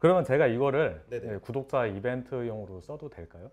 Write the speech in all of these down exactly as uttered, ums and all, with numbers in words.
그러면 제가 이거를 네네. 구독자 이벤트용으로 써도 될까요?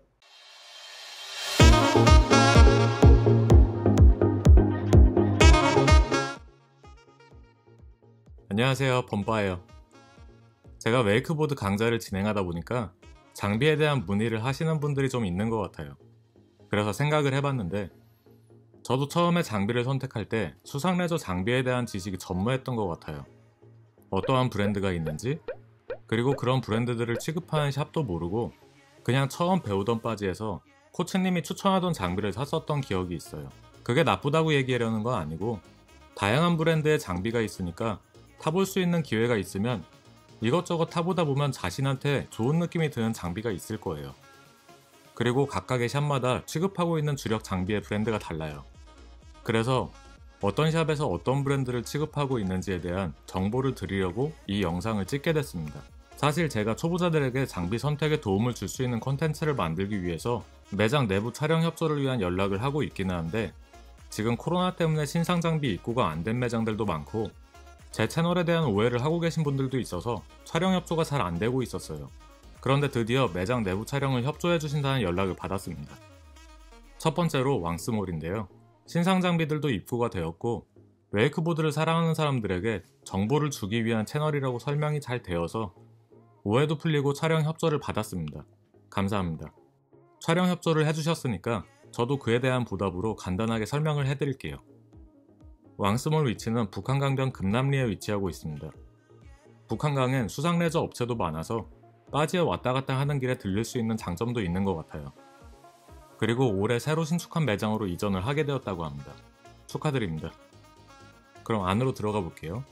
안녕하세요, 범바예요. 제가 웨이크보드 강좌를 진행하다 보니까 장비에 대한 문의를 하시는 분들이 좀 있는 것 같아요. 그래서 생각을 해봤는데 저도 처음에 장비를 선택할 때 수상레저 장비에 대한 지식이 전무했던 것 같아요. 어떠한 브랜드가 있는지, 그리고 그런 브랜드들을 취급하는 샵도 모르고 그냥 처음 배우던 바지에서 코치님이 추천하던 장비를 샀었던 기억이 있어요. 그게 나쁘다고 얘기하려는 건 아니고 다양한 브랜드의 장비가 있으니까 타볼 수 있는 기회가 있으면 이것저것 타보다 보면 자신한테 좋은 느낌이 드는 장비가 있을 거예요. 그리고 각각의 샵마다 취급하고 있는 주력 장비의 브랜드가 달라요. 그래서 어떤 샵에서 어떤 브랜드를 취급하고 있는지에 대한 정보를 드리려고 이 영상을 찍게 됐습니다. 사실 제가 초보자들에게 장비 선택에 도움을 줄 수 있는 콘텐츠를 만들기 위해서 매장 내부 촬영 협조를 위한 연락을 하고 있기는 한데 지금 코로나 때문에 신상 장비 입고가 안 된 매장들도 많고 제 채널에 대한 오해를 하고 계신 분들도 있어서 촬영 협조가 잘 안 되고 있었어요. 그런데 드디어 매장 내부 촬영을 협조해 주신다는 연락을 받았습니다. 첫 번째로 왕스몰인데요. 신상 장비들도 입고가 되었고 웨이크보드를 사랑하는 사람들에게 정보를 주기 위한 채널이라고 설명이 잘 되어서 오해도 풀리고 촬영 협조를 받았습니다. 감사합니다. 촬영 협조를 해주셨으니까 저도 그에 대한 보답으로 간단하게 설명을 해드릴게요. 왕스몰 위치는 북한강변 금남리에 위치하고 있습니다. 북한강엔 수상레저 업체도 많아서 바지에 왔다 갔다 하는 길에 들릴 수 있는 장점도 있는 것 같아요. 그리고 올해 새로 신축한 매장으로 이전을 하게 되었다고 합니다. 축하드립니다. 그럼 안으로 들어가 볼게요.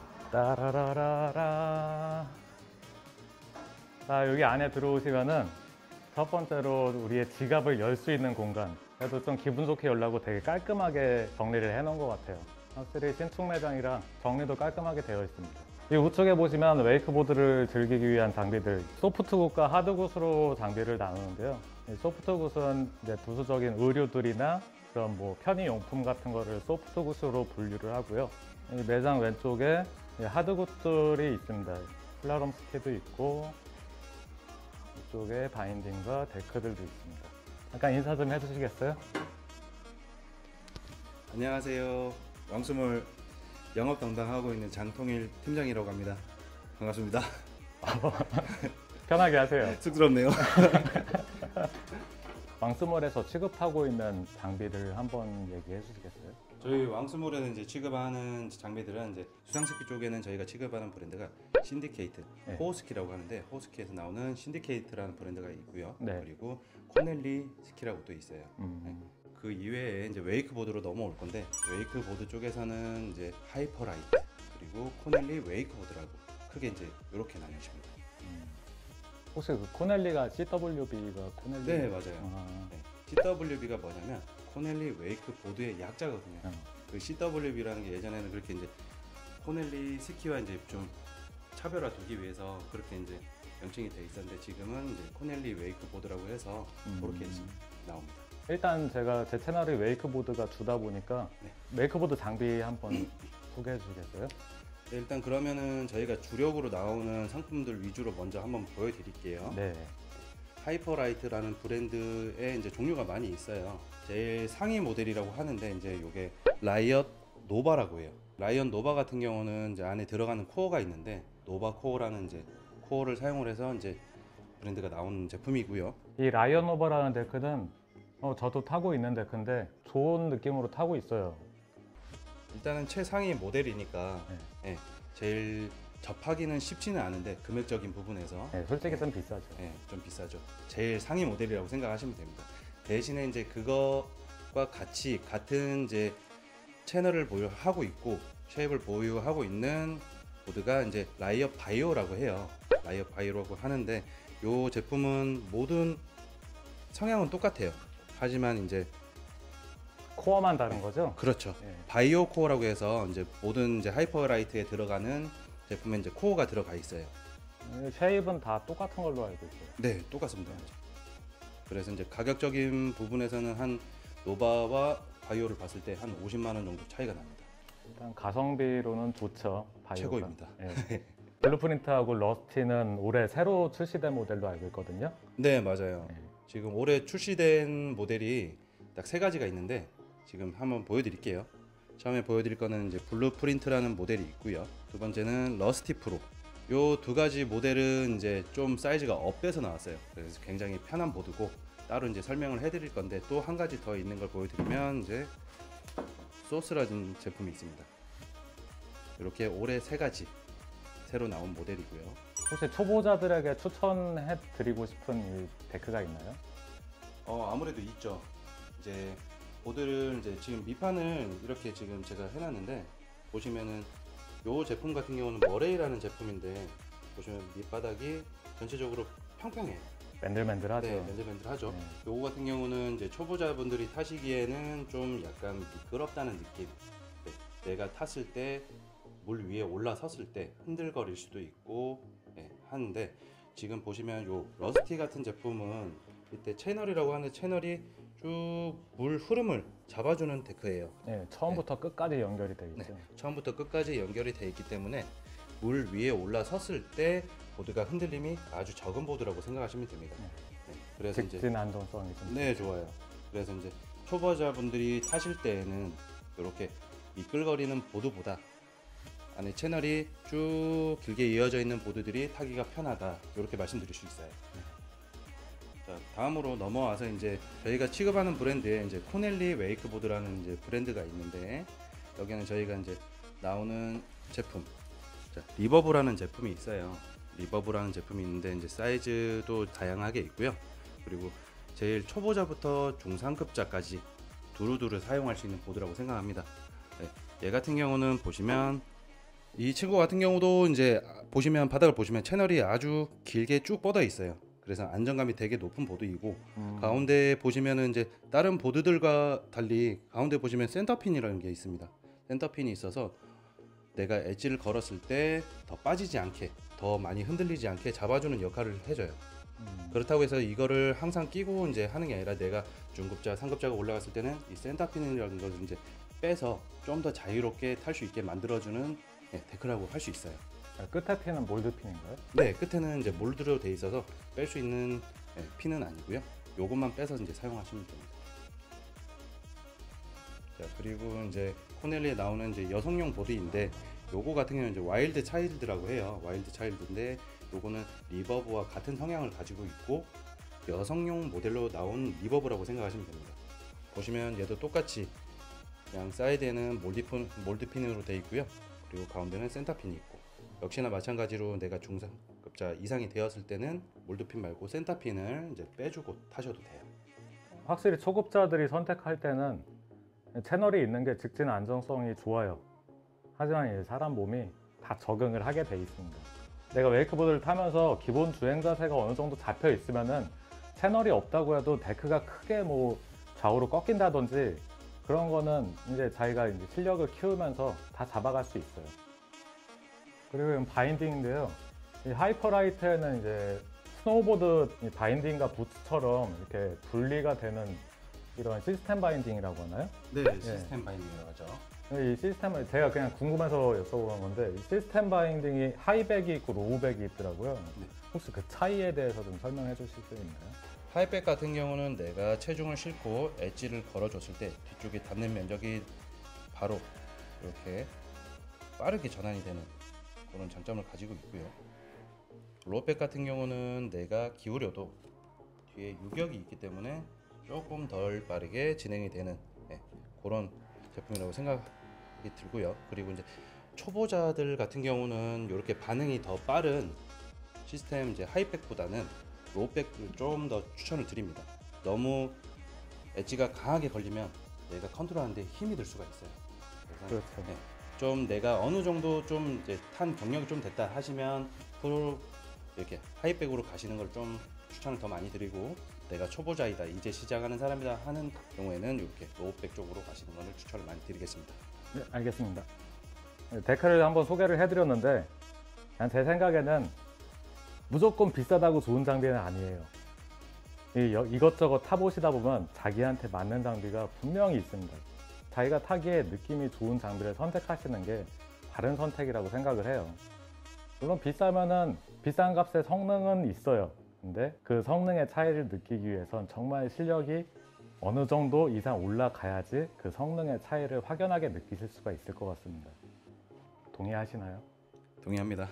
따라라라라. 자, 여기 안에 들어오시면은 첫 번째로 우리의 지갑을 열 수 있는 공간. 그래도 좀 기분 좋게 열라고 되게 깔끔하게 정리를 해 놓은 것 같아요. 확실히 신축 매장이라 정리도 깔끔하게 되어 있습니다. 이 우측에 보시면 웨이크보드를 즐기기 위한 장비들, 소프트굿과 하드굿으로 장비를 나누는데요. 이 소프트굿은 이제 부수적인 의류들이나 그런 뭐 편의용품 같은 거를 소프트굿으로 분류를 하고요. 이 매장 왼쪽에 하드굿들이 있습니다. 플라럼 스키도 있고 이쪽에 바인딩과 데크들도 있습니다. 잠깐 인사 좀 해주시겠어요? 안녕하세요. 왕스몰 영업 담당하고 있는 장통일 팀장이라고 합니다. 반갑습니다. 편하게 하세요. 쑥스럽네요. 왕스몰에서 취급하고 있는 장비들 한번 얘기해 주시겠어요? 저희 왕스몰에는 이제 취급하는 장비들은 이제 수상스키 쪽에는 저희가 취급하는 브랜드가 신디케이트, 네. 호스키라고 하는데 호스키에서 나오는 신디케이트라는 브랜드가 있고요. 네. 그리고 코넬리 스키라고 또 있어요. 음. 네. 그 이외에 이제 웨이크보드로 넘어올 건데 웨이크보드 쪽에서는 이제 하이퍼라이트 그리고 코넬리 웨이크보드라고 크게 이제 이렇게 나뉘어집니다. 음. 혹시 그 코넬리가 씨더블유비가 코넬리? 네, 맞아요. 아. 네. 씨더블유비가 뭐냐면 코넬리 웨이크보드의 약자거든요. 어. 그 씨더블유비라는 게 예전에는 그렇게 이제 코넬리 스키와 이제 좀 차별화 두기 위해서 그렇게 이제 명칭이 돼 있었는데 지금은 이제 코넬리 웨이크보드라고 해서 음. 그렇게 나옵니다. 일단 제가 제 채널이 웨이크보드가 주다 보니까 네. 웨이크보드 장비 한번 소개해 주시겠어요? 네, 일단 그러면은 저희가 주력으로 나오는 상품들 위주로 먼저 한번 보여드릴게요. 네. 하이퍼라이트라는 브랜드의 이제 종류가 많이 있어요. 제일 상위 모델이라고 하는데 이제 이게 라이엇 노바라고 해요. 라이엇 노바 같은 경우는 이제 안에 들어가는 코어가 있는데 노바 코어라는 이제 코어를 사용을 해서 이제 브랜드가 나온 제품이고요. 이 라이언 오버라는 데크는 어, 저도 타고 있는 데크인데 좋은 느낌으로 타고 있어요. 일단은 최상위 모델이니까 네. 예, 제일 접하기는 쉽지는 않은데 금액적인 부분에서 네, 솔직히 좀 비싸죠. 예, 좀 비싸죠. 제일 상위 모델이라고 생각하시면 됩니다. 대신에 이제 그것과 같이 같은 이제 채널을 보유하고 있고 쉐입을 보유하고 있는 보드가 이제 라이엇 바이오라고 해요. 라이엇 바이오라고 하는데 이 제품은 모든 성향은 똑같아요. 하지만 이제 코어만 다른 거죠? 그렇죠. 네. 바이오 코어라고 해서 이제 모든 이제 하이퍼라이트에 들어가는 제품에 이제 코어가 들어가 있어요. 쉐입은 다 똑같은 걸로 알고 있어요. 네, 똑같습니다. 그래서 이제 가격적인 부분에서는 한 노바와 바이오를 봤을 때 한 오십만 원 정도 차이가 납니다. 일단 가성비로는 좋죠. 바이오가. 최고입니다. 네. 블루프린트하고 러스티는 올해 새로 출시된 모델로 알고 있거든요. 네, 맞아요. 네. 지금 올해 출시된 모델이 딱 세 가지가 있는데 지금 한번 보여드릴게요. 처음에 보여드릴 거는 이제 블루프린트라는 모델이 있고요. 두 번째는 러스티 프로. 요 두 가지 모델은 이제 좀 사이즈가 업돼서 나왔어요. 그래서 굉장히 편한 보드고 따로 이제 설명을 해드릴 건데 또 한 가지 더 있는 걸 보여드리면 이제 소스라는 제품이 있습니다. 이렇게 올해 세 가지 새로 나온 모델이고요. 혹시 초보자들에게 추천해 드리고 싶은 이 데크가 있나요? 어 아무래도 있죠. 이제 보드를 이제 지금 밑판을 이렇게 지금 제가 해놨는데 보시면은 요 제품 같은 경우는 머레이라는 제품인데 보시면 밑바닥이 전체적으로 평평해요. 맨들맨들하죠. 네, 맨들맨들하죠. 네. 요거 같은 경우는 이제 초보자분들이 타시기에는 좀 약간 미끄럽다는 느낌. 네, 내가 탔을 때 물 위에 올라섰을 때 흔들거릴 수도 있고 네, 하는데 지금 보시면 요 러스티 같은 제품은 이때 채널이라고 하는 채널이 쭉 물 흐름을 잡아주는 데크예요. 네, 처음부터 끝까지 연결이 되어 있죠. 네, 처음부터 끝까지 연결이 되어 있기 때문에 물 위에 올라섰을 때 보드가 흔들림이 아주 적은 보드라고 생각하시면 됩니다. 네. 네, 그래서 이제 직진 안정성이 좀 네, 좋아요. 그래서 이제 초보자분들이 타실 때에는 이렇게 미끌거리는 보드보다 안에 채널이 쭉 길게 이어져 있는 보드들이 타기가 편하다. 이렇게 말씀드릴 수 있어요. 자, 다음으로 넘어와서 이제 저희가 취급하는 브랜드에 이제 코넬리 웨이크보드라는 이제 브랜드가 있는데 여기는 저희가 이제 나오는 제품, 자, 리버브라는 제품이 있어요. 리버브라는 제품이 있는데 이제 사이즈도 다양하게 있고요. 그리고 제일 초보자부터 중상급자까지 두루두루 사용할 수 있는 보드라고 생각합니다. 네, 얘 같은 경우는 보시면 이 친구 같은 경우도 이제 보시면 바닥을 보시면 채널이 아주 길게 쭉 뻗어 있어요. 그래서 안정감이 되게 높은 보드이고 음. 가운데 보시면은 이제 다른 보드들과 달리 가운데 보시면 센터핀이라는 게 있습니다. 센터핀이 있어서 내가 엣지를 걸었을 때 더 빠지지 않게 더 많이 흔들리지 않게 잡아주는 역할을 해줘요. 음. 그렇다고 해서 이거를 항상 끼고 이제 하는 게 아니라 내가 중급자, 상급자가 올라갔을 때는 이 센터핀이라는 걸 이제 빼서 좀 더 자유롭게 탈 수 있게 만들어주는 네, 데크라고 할 수 있어요. 끝에 핀은 몰드 핀인가요? 네, 끝에는 이제 몰드로 돼 있어서 뺄 수 있는 네, 핀은 아니고요. 요것만 빼서 이제 사용하시면 됩니다. 자, 그리고 이제 코넬리에 나오는 이제 여성용 보드인데 요거 같은 경우는 이제 와일드 차일드라고 해요. 와일드 차일드인데 요거는 리버브와 같은 성향을 가지고 있고 여성용 모델로 나온 리버브라고 생각하시면 됩니다. 보시면 얘도 똑같이 양 사이드에는 몰드핀, 몰드핀으로 되어 있고요. 그리고 가운데는 센터핀이 있고 역시나 마찬가지로 내가 중상급자 이상이 되었을 때는 몰드핀 말고 센터핀을 이제 빼주고 타셔도 돼요. 확실히 초급자들이 선택할 때는 채널이 있는 게 직진 안정성이 좋아요. 하지만 이제 사람 몸이 다 적응을 하게 돼 있습니다. 내가 웨이크보드를 타면서 기본 주행 자세가 어느 정도 잡혀 있으면은 채널이 없다고 해도 데크가 크게 뭐 좌우로 꺾인다든지 그런 거는 이제 자기가 이제 실력을 키우면서 다 잡아갈 수 있어요. 그리고 이건 바인딩인데요. 이 하이퍼라이트에는 이제 스노우보드 이 바인딩과 부츠처럼 이렇게 분리가 되는 이런 시스템 바인딩이라고 하나요? 네, 시스템 바인딩이라고 하죠. 이 시스템을 제가 그냥 궁금해서 여쭤보는 건데 이 시스템 바인딩이 하이백이 있고 로우백이 있더라고요. 네. 혹시 그 차이에 대해서 좀 설명해 주실 수 있나요? 하이백 같은 경우는 내가 체중을 싣고 엣지를 걸어줬을 때 뒤쪽에 닿는 면적이 바로 이렇게 빠르게 전환이 되는 그런 장점을 가지고 있고요. 로우백 같은 경우는 내가 기울여도 뒤에 유격이 있기 때문에 조금 덜 빠르게 진행이 되는 네, 그런 제품이라고 생각이 들고요. 그리고 이제 초보자들 같은 경우는 이렇게 반응이 더 빠른 시스템 이제 하이백보다는 로우백을 좀 더 추천을 드립니다. 너무 엣지가 강하게 걸리면 내가 컨트롤하는데 힘이 들 수가 있어요. 그래서 그렇죠. 네, 좀 내가 어느 정도 좀 이제 탄 경력이 좀 됐다 하시면 프로 이렇게 하이백으로 가시는 걸 좀 추천을 더 많이 드리고 내가 초보자이다 이제 시작하는 사람이다 하는 경우에는 이렇게 로우백 쪽으로 가시는 것을 추천을 많이 드리겠습니다. 네, 알겠습니다. 데크를 한번 소개를 해드렸는데 그냥 제 생각에는 무조건 비싸다고 좋은 장비는 아니에요. 이 여- 이것저것 타보시다 보면 자기한테 맞는 장비가 분명히 있습니다. 자기가 타기에 느낌이 좋은 장비를 선택하시는 게 바른 선택이라고 생각을 해요. 물론 비싸면은 비싼 값의 성능은 있어요. 근데 그 성능의 차이를 느끼기 위해선 정말 실력이 어느 정도 이상 올라가야지 그 성능의 차이를 확연하게 느끼실 수가 있을 것 같습니다. 동의하시나요? 동의합니다.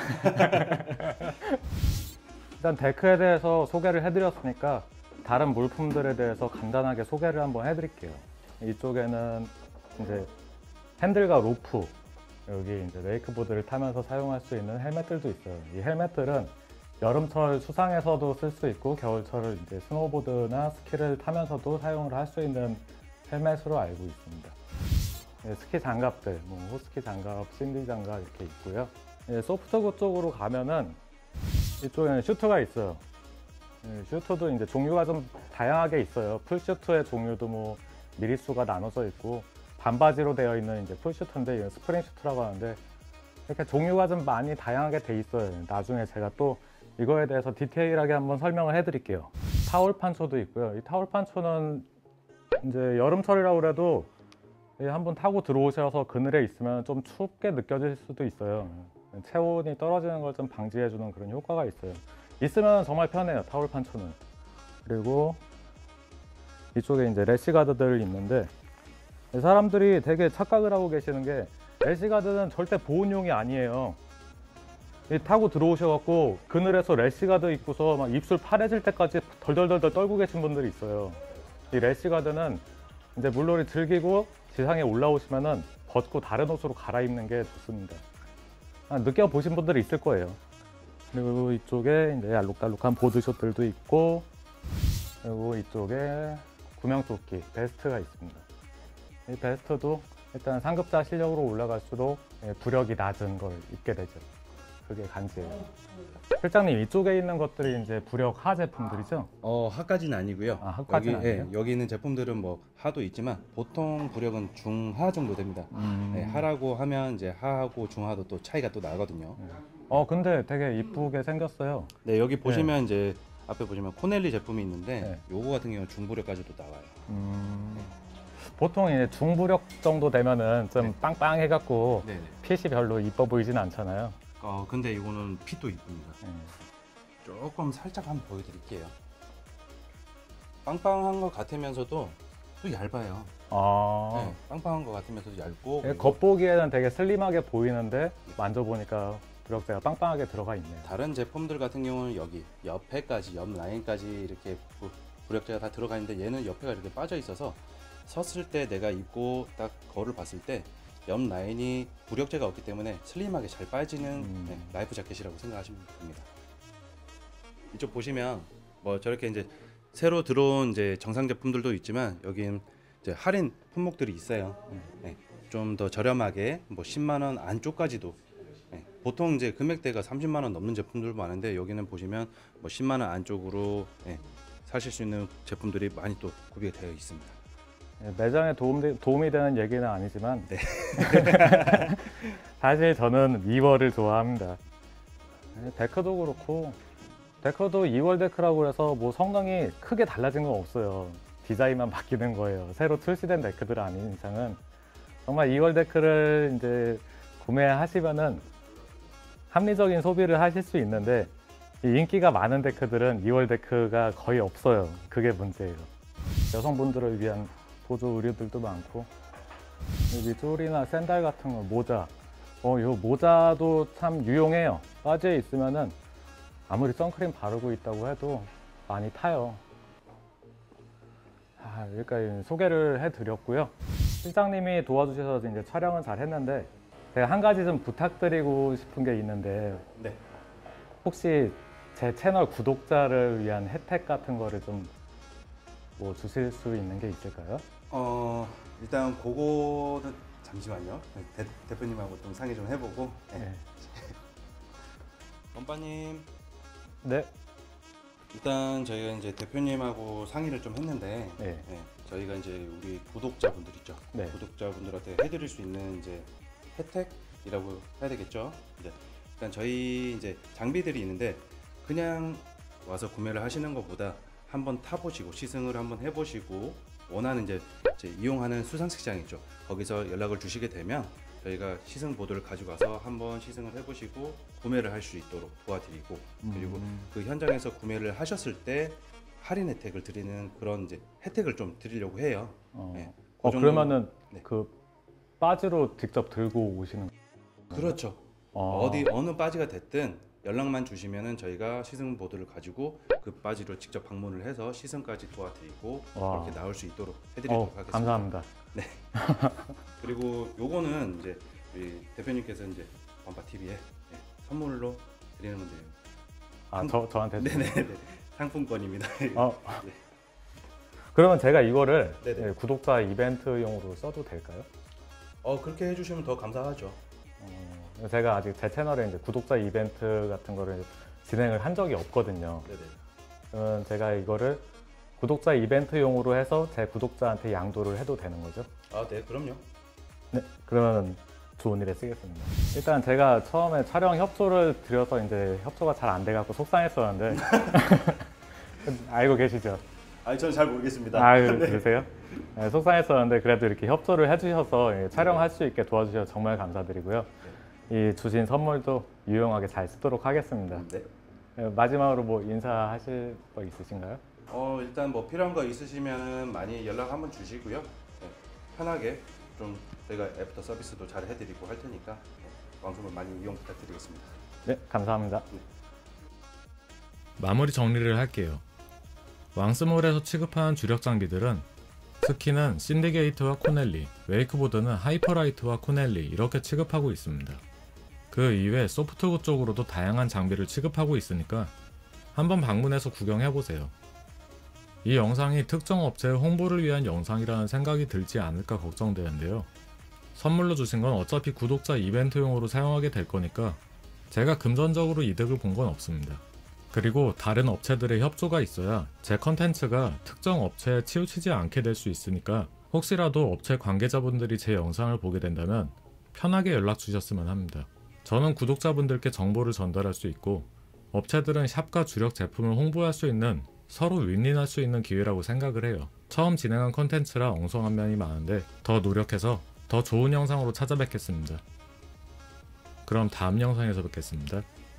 일단 데크에 대해서 소개를 해드렸으니까 다른 물품들에 대해서 간단하게 소개를 한번 해드릴게요. 이쪽에는 이제 핸들과 로프, 여기 이제 웨이크보드를 타면서 사용할 수 있는 헬멧들도 있어요. 이 헬멧들은 여름철 수상에서도 쓸 수 있고 겨울철 이제 스노보드나 스키를 타면서도 사용을 할 수 있는 헬멧으로 알고 있습니다. 예, 스키 장갑들, 뭐 호스키 장갑, 신디 장갑 이렇게 있고요. 예, 소프트구 쪽으로 가면은 이쪽에는 슈트가 있어요. 예, 슈트도 이제 종류가 좀 다양하게 있어요. 풀슈트의 종류도 뭐 미리수가 나눠져 있고 반바지로 되어 있는 이제 풀슈트인데 이건 스프링 슈트라고 하는데 이렇게 종류가 좀 많이 다양하게 돼 있어요. 나중에 제가 또 이거에 대해서 디테일하게 한번 설명을 해드릴게요. 타올 판초도 있고요. 이 타올 판초는 이제 여름철이라고 그래도 한번 타고 들어오셔서 그늘에 있으면 좀 춥게 느껴질 수도 있어요. 체온이 떨어지는 걸 좀 방지해주는 그런 효과가 있어요. 있으면 정말 편해요, 타올 판초는. 그리고 이쪽에 이제 래시가드들이 있는데 사람들이 되게 착각을 하고 계시는 게 래시가드는 절대 보온용이 아니에요. 이 타고 들어오셔갖고 그늘에서 래시가드 입고서 막 입술 파래질 때까지 덜덜덜덜 떨고 계신 분들이 있어요. 이 래시가드는 이제 물놀이 즐기고 지상에 올라오시면은 벗고 다른 옷으로 갈아입는 게 좋습니다. 아, 느껴보신 분들이 있을 거예요. 그리고 이쪽에 이제 알록달록한 보드숏들도 있고, 그리고 이쪽에 구명조끼 베스트가 있습니다. 이 베스트도 일단 상급자 실력으로 올라갈수록 부력이 낮은 걸 입게 되죠. 그게 간지예요. 실장님, 이쪽에 있는 것들이 이제 부력 하 제품들이죠? 어, 하까지는 아니고요. 아, 하까지는 여기, 예, 아니에요? 여기 있는 제품들은 뭐 하도 있지만 보통 부력은 중하 정도 됩니다. 음. 네, 하라고 하면 이제 하하고 중하도 또 차이가 또 나거든요. 어, 근데 되게 이쁘게 생겼어요. 네, 여기 보시면 이제 앞에 보시면 코넬리 제품이 있는데 네. 요거 같은 경우는 중부력까지도 나와요. 음. 보통 이제 중부력 정도 되면은 좀 네. 빵빵해갖고 네네. 핏이 별로 이뻐 보이진 않잖아요. 어, 근데 이거는 핏도 이쁩니다. 네. 조금 살짝 한번 보여드릴게요. 빵빵한 것 같으면서도 또 얇아요. 아, 네, 빵빵한 것 같으면서도 얇고 예, 그리고 겉보기에는 되게 슬림하게 보이는데 만져보니까 부력대가 빵빵하게 들어가 있네요. 다른 제품들 같은 경우는 여기 옆에까지 옆 라인까지 이렇게 부, 부력제가 다 들어가 있는데 얘는 옆에가 이렇게 빠져 있어서 섰을 때 내가 입고 딱 거울을 봤을 때 옆 라인이 부력제가 없기 때문에 슬림하게 잘 빠지는 음. 네, 라이프 자켓이라고 생각하시면 됩니다. 이쪽 보시면 뭐 저렇게 이제 새로 들어온 이제 정상 제품들도 있지만 여긴 이제 할인 품목들이 있어요. 네, 좀 더 저렴하게 뭐 십만 원 안쪽까지도. 네, 보통 이제 금액대가 삼십만 원 넘는 제품들도 많은데 여기는 보시면 뭐 십만 원 안쪽으로 네, 사실 수 있는 제품들이 많이 또 구비가 되어 있습니다. 예, 매장에 도움, 도움이 되는 얘기는 아니지만 네. 사실 저는 이월을 좋아합니다. 예, 데크도 그렇고 데크도 이월 데크라고 해서 뭐 성능이 크게 달라진 건 없어요. 디자인만 바뀌는 거예요. 새로 출시된 데크들 아닌 이상은 정말 이월 데크를 이제 구매하시면은 합리적인 소비를 하실 수 있는데 이 인기가 많은 데크들은 이월 데크가 거의 없어요. 그게 문제예요. 여성분들을 위한 보조 의류들도 많고 밑줄이나 샌들 같은 거, 모자 어, 요 모자도 참 유용해요. 바지에 있으면은 아무리 선크림 바르고 있다고 해도 많이 타요. 아, 여기까지 소개를 해드렸고요. 실장님이 도와주셔서 이제 촬영은 잘 했는데 제가 한 가지 좀 부탁드리고 싶은 게 있는데 네. 혹시 제 채널 구독자를 위한 혜택 같은 거를 좀 뭐 주실 수 있는 게 있을까요? 어 일단 그거는 잠시만요. 대, 대표님하고 좀 상의 좀 해보고. 네. 네. 원빠님 네. 일단 저희가 이제 대표님하고 상의를 좀 했는데 네. 네, 저희가 이제 우리 구독자분들 있죠. 네. 구독자분들한테 해드릴 수 있는 이제 혜택이라고 해야 되겠죠. 이제 일단 저희 이제 장비들이 있는데 그냥 와서 구매를 하시는 것보다 한번 타보시고 시승을 한번 해보시고 원하는 이제, 이제 이용하는 수상식장 있죠. 거기서 연락을 주시게 되면 저희가 시승 보드를 가지고 가서 한번 시승을 해보시고 구매를 할 수 있도록 도와드리고 그리고 음. 그 현장에서 구매를 하셨을 때 할인 혜택을 드리는 그런 이제 혜택을 좀 드리려고 해요. 어, 네, 어 그 정도- 그러면은 네. 그 바지로 직접 들고 오시는 그렇죠. 어. 어디 어느 바지가 됐든 연락만 주시면은 저희가 시승 보드를 가지고 그 바지로 직접 방문을 해서 시승까지 도와드리고 와. 그렇게 나올 수 있도록 해드리도록 어, 하겠습니다. 감사합니다. 그리고 요거는 이제 우리 대표님께서 이제 범바 티비에 선물로 드리는 건데요. 아, 저 저한테 네네네 상품권입니다. 어. 네. 그러면 제가 이거를 네네. 예, 구독자 이벤트용으로 써도 될까요? 어 그렇게 해주시면 더 감사하죠. 어, 제가 아직 제 채널에 이제 구독자 이벤트 같은 거를 진행을 한 적이 없거든요. 네네. 그러면 제가 이거를 구독자 이벤트용으로 해서 제 구독자한테 양도를 해도 되는 거죠? 아 네 그럼요. 네, 그러면 좋은 일에 쓰겠습니다. 일단 제가 처음에 촬영 협조를 드려서 이제 협조가 잘 안 돼갖고 속상했었는데 알고 계시죠? 아니 저는 잘 모르겠습니다. 아, 그러세요? 네, 속상했었는데 그래도 이렇게 협조를 해주셔서 예, 촬영할 수 있게 도와주셔서 정말 감사드리고요. 이 주신 선물도 유용하게 잘 쓰도록 하겠습니다. 네. 예, 마지막으로 뭐 인사하실 거 있으신가요? 어 일단 뭐 필요한 거 있으시면은 많이 연락 한번 주시고요. 네, 편하게 좀 저희가 애프터 서비스도 잘 해드리고 할 테니까 네, 왕소물 많이 이용 부탁드리겠습니다. 네, 감사합니다. 마무리 정리를 할게요. 왕스몰에서 취급하는 주력 장비들은 스키는 신디게이트와 코넬리, 웨이크보드는 하이퍼라이트와 코넬리 이렇게 취급하고 있습니다. 그 이외 소프트구 쪽으로도 다양한 장비를 취급하고 있으니까 한번 방문해서 구경해보세요. 이 영상이 특정 업체의 홍보를 위한 영상이라는 생각이 들지 않을까 걱정되는데요. 선물로 주신 건 어차피 구독자 이벤트용으로 사용하게 될 거니까 제가 금전적으로 이득을 본 건 없습니다. 그리고 다른 업체들의 협조가 있어야 제 컨텐츠가 특정 업체에 치우치지 않게 될 수 있으니까 혹시라도 업체 관계자분들이 제 영상을 보게 된다면 편하게 연락 주셨으면 합니다. 저는 구독자분들께 정보를 전달할 수 있고 업체들은 샵과 주력 제품을 홍보할 수 있는 서로 윈윈할 수 있는 기회라고 생각을 해요. 처음 진행한 컨텐츠라 엉성한 면이 많은데 더 노력해서 더 좋은 영상으로 찾아뵙겠습니다. 그럼 다음 영상에서 뵙겠습니다.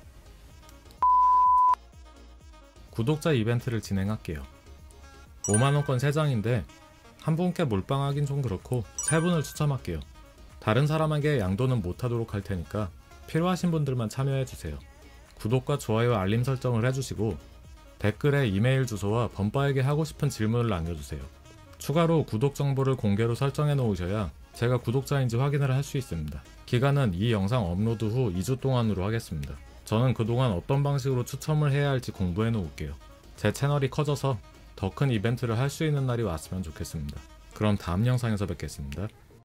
구독자 이벤트를 진행할게요. 오만원권 세 장인데 한 분께 몰빵하긴 좀 그렇고 세 분을 추첨할게요. 다른 사람에게 양도는 못하도록 할 테니까 필요하신 분들만 참여해주세요. 구독과 좋아요 알림 설정을 해주시고 댓글에 이메일 주소와 범바에게 하고 싶은 질문을 남겨주세요. 추가로 구독 정보를 공개로 설정해 놓으셔야 제가 구독자인지 확인을 할 수 있습니다. 기간은 이 영상 업로드 후 이 주 동안으로 하겠습니다. 저는 그동안 어떤 방식으로 추첨을 해야 할지 공부해 놓을게요. 제 채널이 커져서 더 큰 이벤트를 할 수 있는 날이 왔으면 좋겠습니다. 그럼 다음 영상에서 뵙겠습니다.